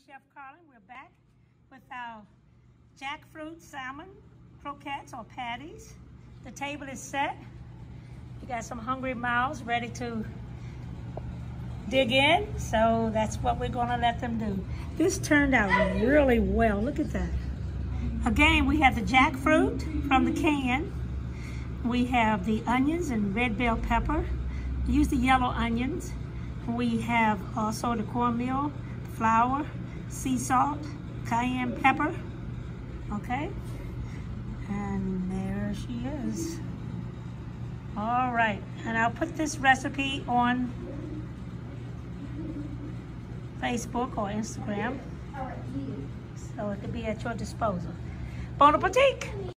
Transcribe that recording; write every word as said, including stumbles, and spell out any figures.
Chef Carlin. We're back with our jackfruit salmon croquettes or patties. The table is set. You got some hungry mouths ready to dig in, so that's what we're gonna let them do. This turned out really well. Look at that. Again, we have the jackfruit from the cayenne. We have the onions and red bell pepper. We use the yellow onions. We have also the cornmeal, flour, sea salt, cayenne pepper. Okay, and there she is. All right, and I'll put this recipe on Facebook or Instagram, so it could be at your disposal. Bon appetit!